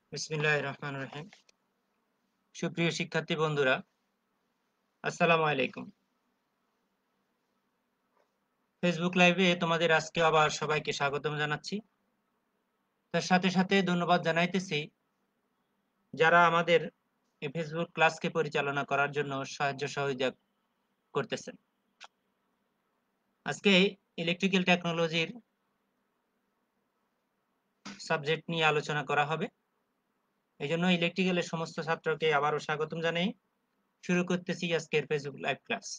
বিসমিল্লাহির রহমানির রহিম। সুপ্রিয় শিক্ষার্থী বন্ধুরা, আসসালামু আলাইকুম। ফেসবুক লাইভে তোমাদের আজকে আবার সবাইকে স্বাগতম জানাচ্ছি। তার সাথে সাথে ধন্যবাদ জানাইতেছি যারা আমাদের এই ফেসবুক ক্লাসকে পরিচালনা করার জন্য সাহায্য সহযোগিতা করতেছেন। আজকে ইলেকট্রিক্যাল টেকনোলজির সাবজেক্ট নিয়ে আলোচনা করা হবে। এই জন্য ইলেকট্রিক্যালের সমস্ত ছাত্রকে আবারও স্বাগতম জানাই শুরু করতেছি আজকের ফেসবুক লাইভ ক্লাস।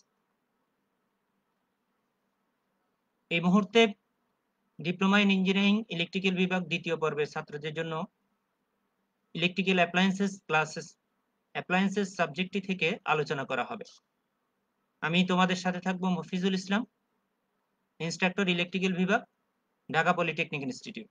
এই মুহূর্তে ডিপ্লোমা ইন ইঞ্জিনিয়ারিং ইলেকট্রিক্যাল বিভাগ দ্বিতীয় পর্বের ছাত্রদের জন্য ইলেকট্রিক্যাল অ্যাপ্লায়েন্সেস সাবজেক্টটি থেকে আলোচনা করা হবে। আমি তোমাদের সাথে থাকবো মফিজুল ইসলাম, ইনস্ট্রাক্টর ইলেকট্রিক্যাল বিভাগ, ঢাকা পলিটেকনিক ইনস্টিটিউট।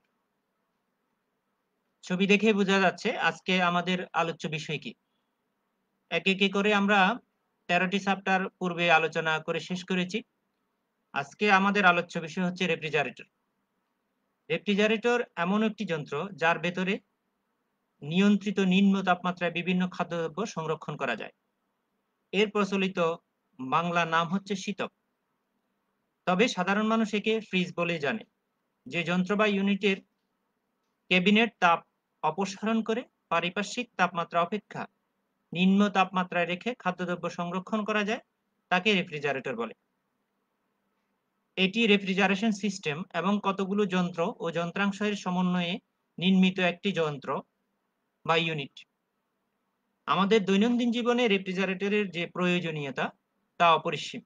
ছবি দেখে বোঝা যাচ্ছে আজকে আমাদের আলোচ্য বিষয় কি। একে একে করে আমরা 13টি চ্যাপ্টার পূর্বে আলোচনা করে শেষ করেছি। আজকে আমাদের আলোচ্য বিষয় হচ্ছে রেফ্রিজারেটর। রেফ্রিজারেটর এমন একটি যন্ত্র যার ভেতরে নিয়ন্ত্রিত নিম্ন তাপমাত্রায় বিভিন্ন খাদ্যদ্রব্য সংরক্ষণ করা যায়। এর প্রচলিত বাংলা নাম হচ্ছে শীতক, তবে সাধারণ মানুষ একে ফ্রিজ বলেই জানে। যে যন্ত্র বা ইউনিটের ক্যাবিনেট তাপ অপসারণ করে পারিপার্শ্বিক তাপমাত্রা অপেক্ষা নিম্ন তাপমাত্রায় রেখে খাদ্যদ্রব্য সংরক্ষণ করা যায় তাকে রেফ্রিজারেটর বলে। এটি রেফ্রিজারেশন সিস্টেম এবং কতগুলো যন্ত্র ও যন্ত্রাংশের সমন্বয়ে নির্মিত একটি যন্ত্র বা ইউনিট। আমাদের দৈনন্দিন জীবনে রেফ্রিজারেটরের যে প্রয়োজনীয়তা তা অপরিসীম।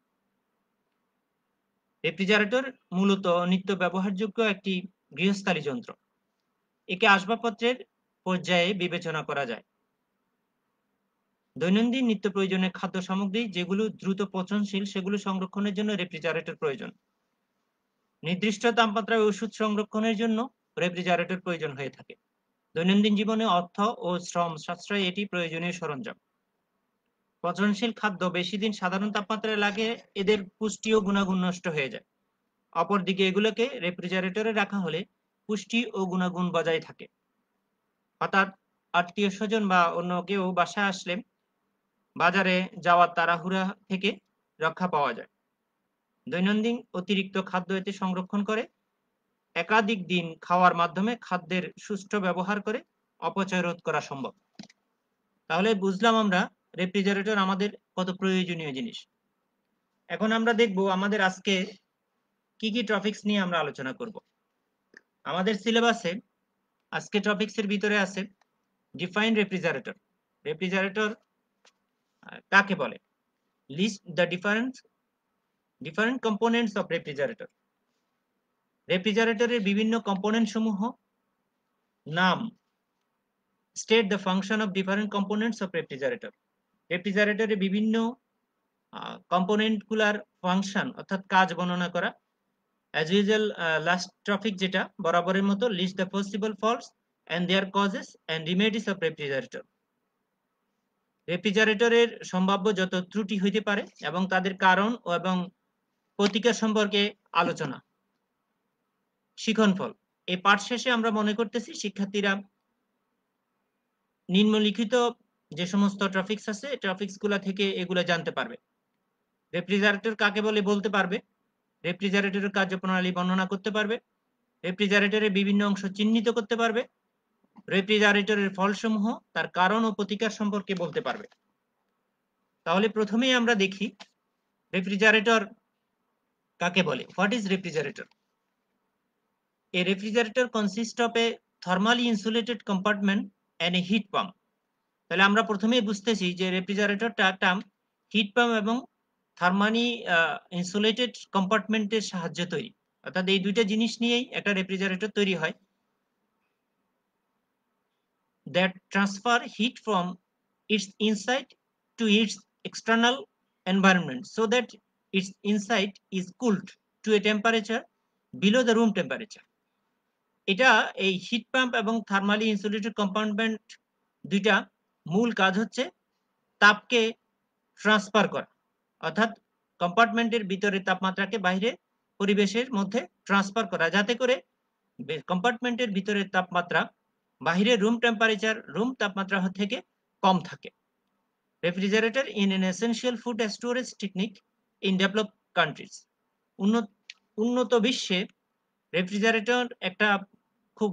রেফ্রিজারেটর মূলত নিত্য ব্যবহারযোগ্য একটি গৃহস্থালী যন্ত্র। একে আসবাবপত্রের পর্যায়ে বিবেচনা করা যায়। দৈনন্দিন নিত্য প্রয়োজনীয় খাদ্য সামগ্রী যেগুলো দ্রুত পচনশীল সেগুলো সংরক্ষণের জন্য রেফ্রিজারেটর প্রয়োজন। নির্দিষ্ট তাপমাত্রায় ওষুধ সংরক্ষণের জন্য রেফ্রিজারেটর প্রয়োজন হয়ে থাকে। দৈনন্দিন জীবনে অর্থ ও শ্রম সাশ্রয়ে এটি প্রয়োজনীয় সরঞ্জাম। পচনশীল খাদ্য বেশি দিন সাধারণ তাপমাত্রায় লাগে এদের পুষ্টি ও গুণাগুণ নষ্ট হয়ে যায়। অপরদিকে এগুলোকে রেফ্রিজারেটরে রাখা হলে পুষ্টি ও গুণাগুণ বজায় থাকে। হঠাৎ আত্মীয় স্বজন বা অন্য কেউ বাসায় আসলে বাজারে যাওয়ার তাড়াহুড়া থেকে রক্ষা পাওয়া যায়। দৈনন্দিন অতিরিক্ত খাদ্য এতে সংরক্ষণ করে একাধিক দিন খাওয়ার মাধ্যমে খাদ্যের সুষ্ঠু ব্যবহার করে অপচয় রোধ করা সম্ভব। তাহলে বুঝলাম আমরা রেফ্রিজারেটর আমাদের কত প্রয়োজনীয় জিনিস। এখন আমরা দেখব আমাদের আজকে কি কি টপিকস নিয়ে আমরা আলোচনা করব। আমাদের সিলেবাসে আজকে টপিকসের ভিতরে আছে ডিফাইন রেফ্রিজারেটর। রেফ্রিজারেটর কাকে বলে? List the different components of refrigerator. রেফ্রিজারেটরের বিভিন্ন কম্পোনেন্ট সমূহ নাম। State the function of different components of refrigerator. রেফ্রিজারেটরের বিভিন্ন কম্পোনেন্ট গুলার ফাংশন অর্থাৎ কাজ বর্ণনা করা। অ্যাজ ইউজুয়াল লাস্ট টপিক যেটা বরাবরের মতো list the possible faults and their causes and remedies of refrigerator. রেফ্রিজারেটরের সম্ভাব্য যত ত্রুটি হইতে পারে এবং তাদের কারণ এবং প্রতিকার সম্পর্কে আলোচনা। শিক্ষণফল। এই পাঠ শেষে আমরা মনে করতেছি শিক্ষার্থীরা নিম্নলিখিত যে সমস্ত টপিকস আছে টপিকস গুলা থেকে এগুলা জানতে পারবে। রেফ্রিজারেটর কাকে বলে বলতে পারবে, রেফ্রিজারেটরের কার্যপ্রণালী বর্ণনা করতে পারবে, রেফ্রিজারেটরের বিভিন্ন অংশ চিহ্নিত করতে পারবে, রেফ্রিজারেটরের ফলসমূহ তার কারণ ও প্রতিকার সম্পর্কে বলতে পারবে। তাহলে প্রথমেই আমরা দেখি রেফ্রিজারেটর কাকে বলে। What is refrigerator? A refrigerator consists of a thermally insulated compartment and a heat pump. তাহলে আমরা প্রথমেই বুঝতেছি যে রেফ্রিজারেটরটা একটা হিট পাম্প এবং থার্মালি ইনসুলেটেড কম্পার্টমেন্টের সাহায্যে তৈরি। অর্থাৎ এই দুইটা জিনিস নিয়েই একটা রেফ্রিজারেটর তৈরি হয়। That transfer heat from its inside to its external environment so that its inside is cooled to a temperature below the room temperature. এটা এই হিট পাম্প এবং থার্মালি ইনসুলেটেড কম্পার্টমেন্ট দুইটা মূল কাজ হচ্ছে তাপকে ট্রান্সফার করা, অর্থাৎ কম্পার্টমেন্টের ভিতরে তাপমাত্রাকে বাইরে পরিবেশের মধ্যে ট্রান্সফার করা, যাতে করে কম্পার্টমেন্টের ভিতরের তাপমাত্রা বাহিরের রুম তাপমাত্রা থেকে কম থাকে। Refrigerator in an essential food storage technique in develop countries. উন্নত বিশ্বে রেফ্রিজারেটর একটা খুব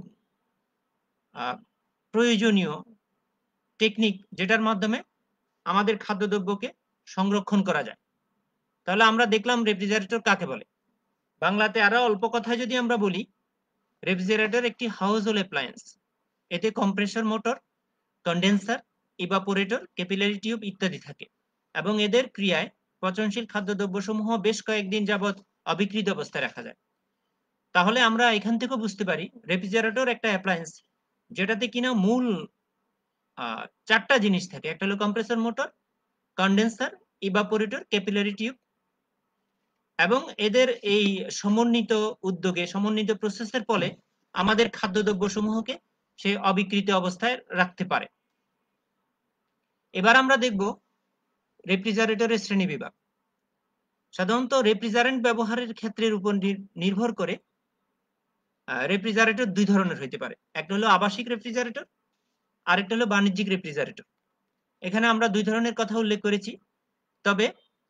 প্রয়োজনীয় টেকনিক, যেটার মাধ্যমে আমাদের খাদ্যদ্রব্যকে সংরক্ষণ করা যায়। তাহলে আমরা দেখলাম রেফ্রিজারেটর কাকে বলে। বাংলাতে আরো অল্প কথায় যদি আমরা বলি, রেফ্রিজারেটর একটি হাউসহোল্ড অ্যাপ্লায়েন্স। এতে compressor motor, condenser, evaporator, capillary tube ইত্যাদি থাকে এবং এদের ক্রিয়ায় পচনশীল খাদ্যদ্রব্যসমূহ বেশ কয়েকদিন যাবৎ অবিকৃত অবস্থায় রাখা যায়। তাহলে আমরা এখান থেকেও বুঝতে পারি রেফ্রিজারেটর একটা অ্যাপ্লায়েন্স যেটাতে কিনা মূল চারটা জিনিস থাকে। একটা হলো compressor motor, condenser, evaporator, capillary tube, এবং এদের এই সমন্বিত উদ্যোগে, সমন্বিত প্রসেসের ফলে আমাদের খাদ্যদ্রব্য সমূহকে সে অবিকৃত অবস্থায় রাখতে পারে। এবার আমরা দেখব রেফ্রিজারেটরের শ্রেণীবিভাগ। সাধারণত রেফ্রিজারেন্ট ব্যবহারের ক্ষেত্রের উপর নির্ভর করে রেফ্রিজারেটর দুই ধরনের হইতে পারে। একটা হলো আবাসিক রেফ্রিজারেটর, আরেকটা হলো বাণিজ্যিক রেফ্রিজারেটর। এখানে আমরা দুই ধরনের কথা উল্লেখ করেছি। তবে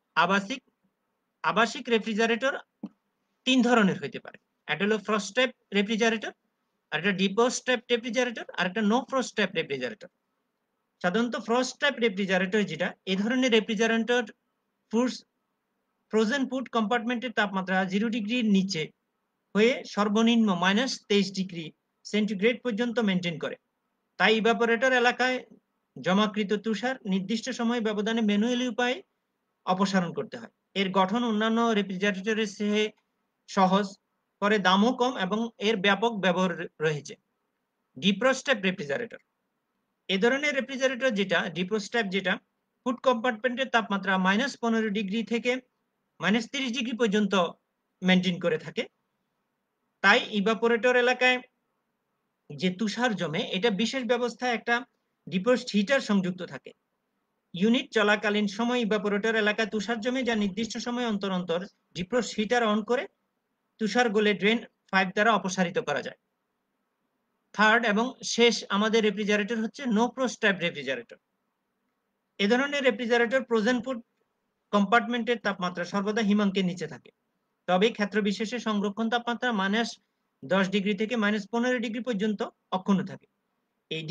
আবাসিক রেফ্রিজারেটর তিন ধরনের হইতে পারে। একটা হলো ফ্রস্ট টাইপ রেফ্রিজারেটর, আরেকটা ডিপোজ টাইপ রেফ্রিজারেটর, আর একটা নো ফ্রস্ট টাইপ রেফ্রিজারেটর। সাধারণত ফ্রস্ট টাইপ রেফ্রিজারেটর যেটা, এই ধরনের রেফ্রিজারেটর ফ্রোজেন ফুড কম্পার্টমেন্টের তাপমাত্রা 0 ডিগ্রির নিচে হয়ে সর্বনিম্ন -23 ডিগ্রি সেন্টিগ্রেড পর্যন্ত মেনটেন করে। তাই ইভাপোরেটর এলাকায় জমাকৃত তুষার নির্দিষ্ট সময় ব্যবধানে ম্যানুয়ালি উপায়ে অপসারণ করতে হয়। এর গঠন অন্যান্য রেফ্রিজারেটরের চেয়ে সহজ, পরে দামও কম এবং এর ব্যাপক ব্যবহার রয়েছে। ডিফ্রস্ট টাইপ রেফ্রিজারেটর, এ ধরনের রেফ্রিজারেটর যেটা ডিফ্রস্ট টাইপ, যেটা ফুড কম্পার্টমেন্টের তাপমাত্রা -15 ডিগ্রি থেকে -30 ডিগ্রি পর্যন্ত মেনটেন করে থাকে। তাই ইভাপোরেটর এলাকায় যে তুষার জমে, এটা বিশেষ ব্যবস্থায় একটা ডিফ্রস্ট হিটার সংযুক্ত থাকে। ইউনিট চলাকালীন সময় ইভাপোরেটর এলাকায় তুষার জমে, যা নির্দিষ্ট সময় অন্তর অন্তর ডিফ্রস্ট হিটার অন করে তুষার গলে ড্রেন পাইপ দ্বারা অপসারিত করা যায়। থার্ড এবং শেষ আমাদের রেফ্রিজারেটর হচ্ছে নো ফ্রস্ট টাইপ রেফ্রিজারেটর। এ ধরনের রেফ্রিজারেটর ফ্রোজেন ফুড কম্পার্টমেন্টের তাপমাত্রা সর্বদা হিমাঙ্কের নিচে থাকে। তবে ক্ষেত্র বিশেষে সংরক্ষণ তাপমাত্রা -10 ডিগ্রি থেকে -15 ডিগ্রি পর্যন্ত অক্ষুণ্ণ থাকে। এই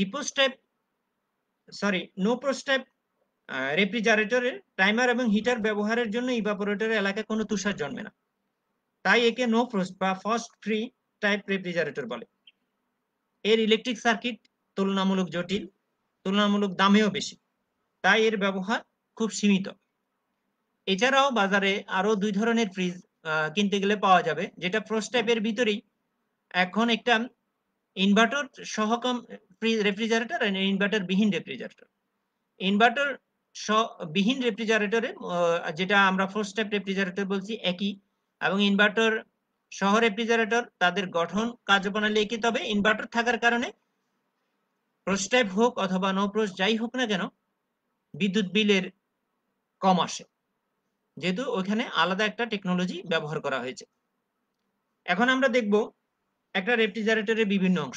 নো ফ্রস্ট টাইপ রেফ্রিজারেটরের টাইমার এবং হিটার ব্যবহারের জন্য ইভাপোরেটর এলাকায় কোনো তুষার জন্মে না। তাই একে নো ফ্রস্ট বা ফ্রস্ট ফ্রি টাইপ রেফ্রিজারেটর বলে। এর ইলেকট্রিক সার্কিট তুলনামূলক জটিল, তুলনামূলক দামেও বেশি, তাই এর ব্যবহার খুব সীমিত। এছাড়াও বাজারে আরো দুই ধরনের ফ্রিজ কিনতে গেলে পাওয়া যাবে, যেটা ফ্রস্ট টাইপের ভিতরেই এখন একটা ইনভার্টার সহকাম রেফ্রিজারেটর আর ইনভার্টার বিহীন রেফ্রিজারেটর। ইনভার্টার বিহীন রেফ্রিজারেটরে, যেটা আমরা ফ্রস্ট টাইপ রেফ্রিজারেটর বলছি, একই, এবং ইনভার্টার সহ রেফ্রিজারেটর তাদের গঠন কার্যপ্রণালী একই। তবে ইনভার্টার থাকার কারণে ফ্রস্ট টাইপ হোক অথবা নো ফ্রস্ট যাই হোক না কেন, বিদ্যুৎ বিলের কম আসে, যেহেতু ওখানে আলাদা একটা টেকনোলজি ব্যবহার করা হয়েছে। এখন আমরা দেখব একটা রেফ্রিজারেটরের বিভিন্ন অংশ।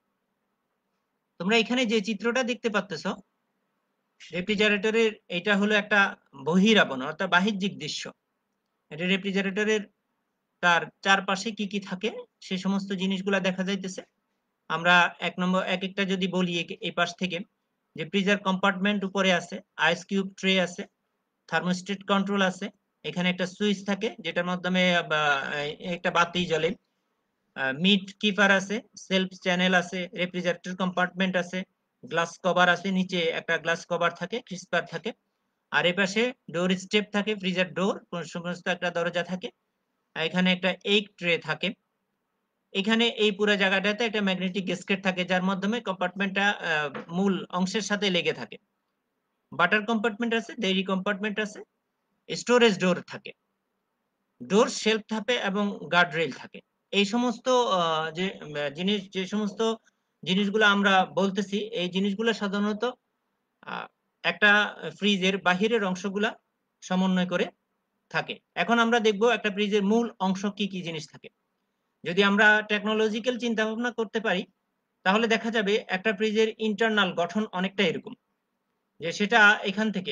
তোমরা এখানে যে চিত্রটা দেখতে পাচ্ছ, রেফ্রিজারেটরের এটা হলো একটা বহিরাবরণ অর্থাৎ বাহ্যিক দৃশ্য। এটা রেফ্রিজারেটরের তার চারপাশে কি কি থাকে সে সমস্ত জিনিসগুলা দেখা যাইতেছে। আমরা এক একটা যদি বলি, এই পাশ থেকে, যে ফ্রিজার কম্পার্টমেন্ট উপরে আছে, আইস কিউব ট্রে আছে, থার্মোস্ট্যাট কন্ট্রোল আছে, এখানে একটা সুইচ থাকে যেটার মাধ্যমে একটা বাতি জ্বলে, মিড কিপার আছে, সেলফ চ্যানেল আছে, রেফ্রিজারেটর কম্পার্টমেন্ট আছে, গ্লাস কভার আছে, নিচে একটা গ্লাস কভার থাকে, ক্রিস্পার থাকে, আর এই পাশে ডোর স্টেপ থাকে, ফ্রিজার ডোর সমস্ত একটা দরজা থাকে, এখানে একটা এগ ট্রে থাকে। এখানে এই পুরো জায়গাটাতে একটা ম্যাগনেটিক গ্যাসকেট থাকে, যার মাধ্যমে কম্পার্টমেন্টটা মূল অংশের সাথে লেগে থাকে। বাটার কম্পার্টমেন্ট আছে, ডেইরি কম্পার্টমেন্ট আছে, স্টোরেজ ডোর থাকে, ডোর শেলফ থাকে এবং গার্ড রেল থাকে। এই সমস্ত যে সমস্ত জিনিসগুলো আমরা বলতেছি, এই জিনিসগুলো সাধারণত একটা ফ্রিজের বাহিরের অংশগুলা সমন্বয় করে থাকে। এখন আমরা দেখব একটা ফ্রিজের মূল অংশ কি কি জিনিস থাকে। যদি আমরা টেকনোলজিক্যাল চিন্তা ভাবনা করতে পারি, তাহলে দেখা যাবে একটা ফ্রিজের ইন্টারনাল গঠন অনেকটা এরকম, যে সেটা এখান থেকে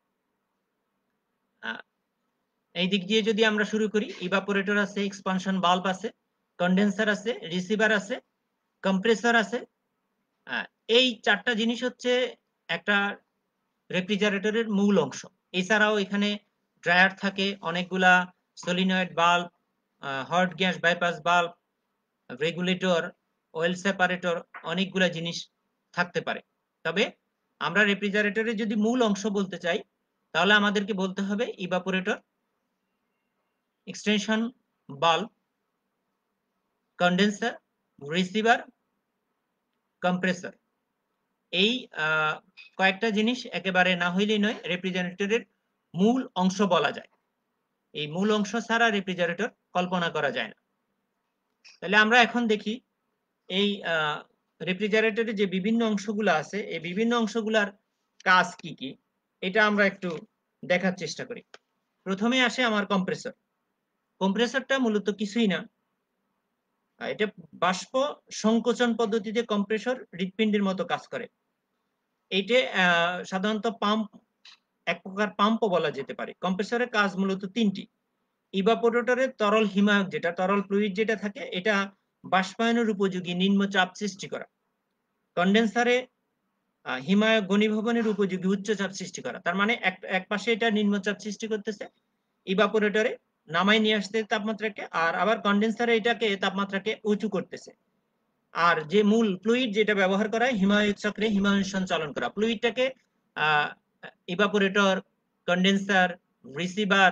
এই দিক দিয়ে যদি আমরা শুরু করি, ইভাপোরেটর আছে, এক্সপানশন বাল্ব আছে, কন্ডেন্সার আছে, রিসিভার আছে, কম্প্রেসর আছে। এই চারটা জিনিস হচ্ছে একটা রেফ্রিজারেটরের মূল অংশ। এছাড়াও এখানে ড্রায়ার থাকে, অনেকগুলা সলিনয়েড বাল্ব, হট গ্যাস বাইপাস বাল্ব, রেগুলেটর, অয়েল সেপারেটর, অনেকগুলা জিনিস থাকতে পারে। তবে আমরা রেফ্রিজারেটরের যদি মূল অংশ বলতে চাই, তাহলে আমাদেরকে বলতে হবে ইভাপোরেটর, এক্সটেনশন বাল্ব, কন্ডেন্সার, রিসিভার, কম্প্রেসর। এই কয়েকটা জিনিস একেবারে না হইলেই নয়, রেফ্রিজারেটরের মূল অংশ বলা যায়। এই মূল অংশ ছাড়া রেফ্রিজারেটর কল্পনা করা যায় না। তাহলে আমরা এখন দেখি এই রেফ্রিজারেটরের যে বিভিন্ন অংশগুলো আছে, এই বিভিন্ন অংশগুলার কাজ কি কি, এটা আমরা একটু দেখার চেষ্টা করি। প্রথমে আসে আমার কম্প্রেসর। কম্প্রেসরটা মূলত কিছুই না, এটা বাষ্প সংকোচন পদ্ধতিতে কম্প্রেসর হৃৎপিণ্ডের মতো কাজ করে। এইটা সাধারণত পাম্প, এক প্রকার পাম্পও বলা যেতে পারে। কম্প্রেসরের কাজ মূলত তিনটি। ইভাপোরেটরের তরল হিমায়ক, যেটা তরল ফ্লুইড যেটা থাকে, এটা বাষ্পায়নের উপযোগী নিম্নচাপ সৃষ্টি করা। কন্ডেন্সারে হিমায়ক ঘনীভবনের উপযোগী উচ্চচাপ সৃষ্টি করা। তার মানে এক পাশে এটা নিম্নচাপ সৃষ্টি করতেছে, ইভাপোরেটরে নামাই নিয়ে আসতে তাপমাত্রাকে, আর আবার কন্ডেন্সারে এটাকে তাপমাত্রাকে উঁচু করতেছে। আর যে মূল ফ্লুইড যেটা ব্যবহার করা হয় হিমায়ক চক্রে হিমায়ন সঞ্চালন করা, ফ্লুইডটাকে ইভাপোরেটর, কন্ডেন্সার, রিসিভার,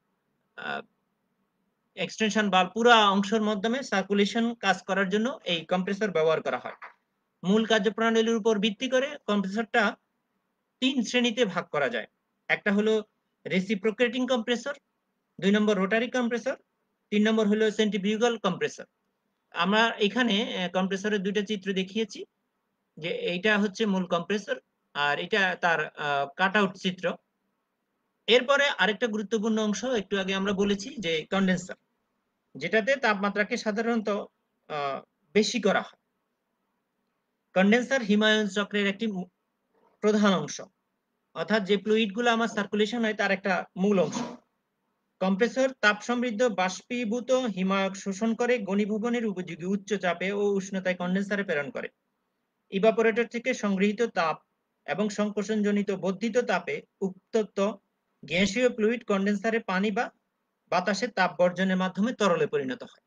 এক্সটেনশন বাল্ব পুরো অংশের মাধ্যমে সার্কুলেশন কাজ করার জন্য এই কম্প্রেসর ব্যবহার করা হয়। মূল কার্যপ্রণালীর উপর ভিত্তি করে কম্প্রেসরটা তিন শ্রেণীতে ভাগ করা যায়। একটা হলো রেসিপ্রোকেটিং কম্প্রেসর, 2 নম্বর রোটারি কম্প্রেসর, 3 নম্বর হলো সেন্ট্রিফিউগাল কম্প্রেসর। আমরা এখানে কম্প্রেসরের দুইটা চিত্র দেখিয়েছি, যে এইটা হচ্ছে মূল কম্প্রেসর আর এটা তার কাট আউট চিত্র। এরপরে আরেকটা গুরুত্বপূর্ণ অংশ একটু আগে আমরা বলেছি, যে কন্ডেন্সার, যেটাতে তাপমাত্রাকে সাধারণত বেশি করা হয়। কন্ডেন্সার হিমায়ন চক্রের একটি প্রধান অংশ, অর্থাৎ যে ফ্লুইড গুলো আমার সার্কুলেশন হয় তার একটা মূল অংশ। কম্প্রেসর তাপ সমৃদ্ধ বাষ্পীভূত হিমায়ক শোষণ করে ঘনীভবনের উপযোগী উচ্চ চাপে ও উষ্ণতায় কন্ডেন্সারে প্রেরণ করে। ইভাপোরেটর থেকে সংগৃহীত তাপ এবং সংকোচনজনিত বর্ধিত তাপে উত্তপ্ত গ্যাসীয় ফ্লুইড কন্ডেন্সারে পানি বা বাতাসের তাপ বর্জনের মাধ্যমে তরলে পরিণত হয়।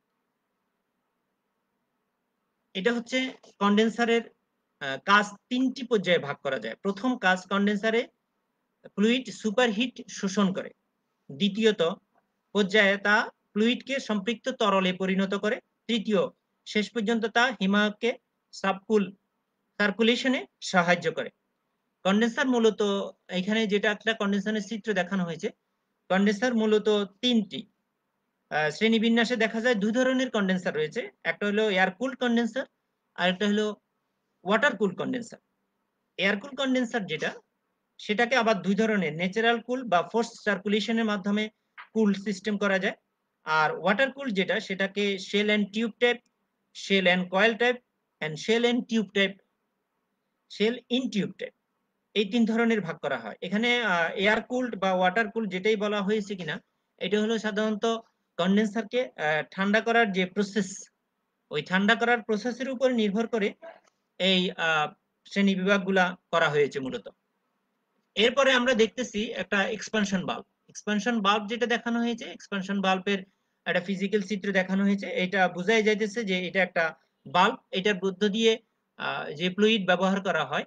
এটা হচ্ছে কন্ডেন্সারের কাজ তিনটি পর্যায়ে ভাগ করা যায়। প্রথম কাজ, কন্ডেন্সারে ফ্লুইড সুপারহিট শোষণ করে। দ্বিতীয়ত পর্যায়ে তা ফ্লুইডকে সম্পৃক্ত তরলে পরিণত করে। তৃতীয়, শেষ পর্যন্ত তা হিমায়ককে সাবকুল সার্কুলেশনে সাহায্য করে। কন্ডেন্সার মূলত, এখানে যেটা একটা কন্ডেন্সারের চিত্র দেখানো হয়েছে, কন্ডেন্সার মূলত তিনটি শ্রেণীবিন্যাসে দেখা যায়। দুই ধরনের কন্ডেন্সার রয়েছে, একটা হলো এয়ার কুল কন্ডেন্সার আর একটা হলো water cool condenser. Air cool condenser যেটা, সেটাকে আবার দুই ধরনের, ন্যাচারাল কুল বা ফোর্স সার্কুলেশনের মাধ্যমে কুল সিস্টেম করা যায়। আর ওয়াটার কুল যেটা, সেটাকে shell and tube type, shell and coil type and shell and tube type, shell in tube type, এই তিন ধরনের ভাগ করা হয়। এখানে এয়ার কুলড বা ওয়াটার কুল যেটাই বলা হয়েছে কিনা, এটা হলো সাধারণত কন্ডেন্সারকে ঠান্ডা করার যে প্রসেস, ওই ঠান্ডা করার প্রসেসের উপর নির্ভর করে এই শ্রেণী বিভাগগুলা করা হয়েছে মূলত। এরপরে আমরা দেখতেছি একটা এক্সপানশন বাল্ব। এক্সপানশন বাল্ব যেটা দেখানো হয়েছে, এক্সপানশন বাল্বের একটা ফিজিক্যাল চিত্র দেখানো হয়েছে। এটা বোঝাই যাইতেছে যে এটা একটা বাল্ব, এটার মধ্য দিয়ে যে ফ্লুইড ব্যবহার করা হয়,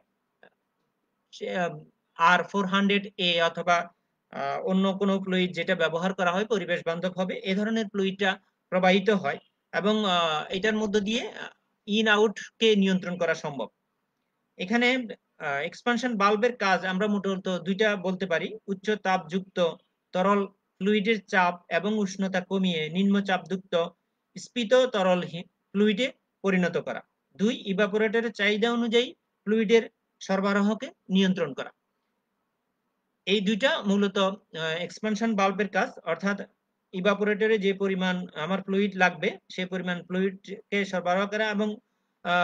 R400A অথবা অন্য কোনো ফ্লুইড যেটা ব্যবহার করা হয় পরিবেশ বান্ধব হবে, এ ধরনের ফ্লুইডটা প্রবাহিত হয় এবং এটার মধ্য দিয়ে ইন আউট কে নিয়ন্ত্রণ করা সম্ভব। এখানে এক্সপানশন বাল্বের কাজ আমরা মূলত দুইটা বলতে পারি: উচ্চ তাপযুক্ত তরল ফ্লুইডের চাপ এবং উষ্ণতা কমিয়ে নিম্নচাপযুক্ত স্ফীত তরল ফ্লুইডে পরিণত করা। দুই, ইভাপোরেটরের চাহিদা অনুযায়ী ফ্লুইডের সরবরাহকে নিয়ন্ত্রণ করা। এই দুইটা মূলত এক্সপানশন বাল্বের কাজ, অর্থাৎ ইভাপোরেটরে যে পরিমাণ আমার ফ্লুইড লাগবে সেই পরিমাণ ফ্লুইডকে সরবরাহ করা এবং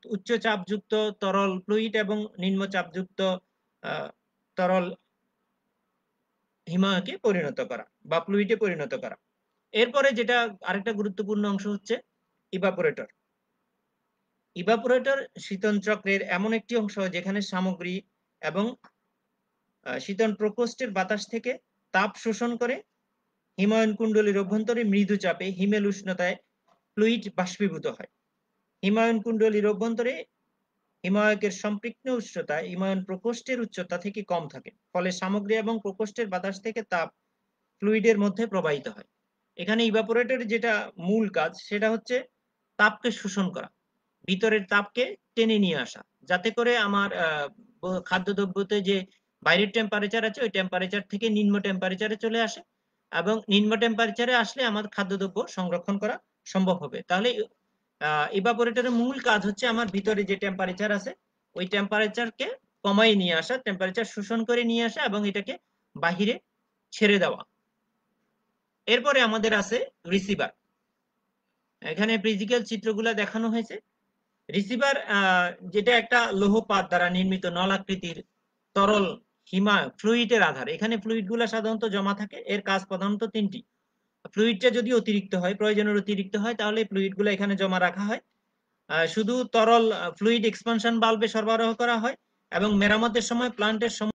উচ্চ চাপযুক্ত তরল ফ্লুইড এবং নিম্ন চাপযুক্ত তরল হিমায়কে পরিণত করা বা ফ্লুইডে পরিণত করা। এরপরে যেটা আরেকটা গুরুত্বপূর্ণ অংশ হচ্ছে ইভাপোরেটর। ইভাপোরেটর শীতন চক্রের এমন একটি অংশ যেখানে সামগ্রী এবং শীতন প্রকোষ্ঠের বাতাস থেকে তাপ শোষণ করে হিমায়ন কুণ্ডলীর অভ্যন্তরে মৃদু চাপে হিমেল উষ্ণতায় ফ্লুইড বাষ্পীভূত হয়। হিমায়ন কুণ্ডলীর অভ্যন্তরে হিমায়কের সম্পৃক্ত উচ্চতা হিমায়ন প্রকোষ্ঠের উচ্চতা থেকে কম থাকে, ফলে সামগ্রী এবং প্রকোষ্ঠের বাতাস থেকে তাপ ফ্লুইডের মধ্যে প্রবাহিত হয়। এখানে ইভাপোরেটরের যেটা মূল কাজ সেটা হচ্ছে তাপকে শোষণ করা, ভিতরের তাপকে টেনে নিয়ে আসা, যাতে করে আমার খাদ্যদ্রব্যতে যে বাইরের টেম্পারেচার আছে ওই টেম্পারেচার থেকে নিম্ন টেম্পারেচারে চলে আসে, এবং নিম্ন টেম্পারেচারে আসলে আমার খাদ্যদ্রব্য সংরক্ষণ করা সম্ভব হবে। তাহলে ইভাপোরেটরের মূল কাজ হচ্ছে আমার ভিতরে যে টেম্পারেচার আছে ওই টেম্পারেচারকে কমাই নিয়ে আসা, টেম্পারেচার শোষণ করে নিয়ে আসা এবং এটাকে বাহিরে ছেড়ে দেওয়া। এরপরে আমাদের আছে রিসিভার। এখানে ফিজিক্যাল চিত্রগুলো দেখানো হয়েছে। রিসিভার যেটা একটা লৌহপাত দ্বারা নির্মিত নলাকৃতির তরল ফ্লুইডের আধার। এখানে ফ্লুইড গুলা সাধারণত জমা থাকে। এর কাজ প্রধানত তিনটি। ফ্লুইডটা যদি অতিরিক্ত হয়, প্রয়োজনের অতিরিক্ত হয়, তাহলে ফ্লুইড গুলো এখানে জমা রাখা হয়। শুধু তরল ফ্লুইড এক্সপানশন বাল্বে সরবরাহ করা হয় এবং মেরামতের সময় প্লান্টের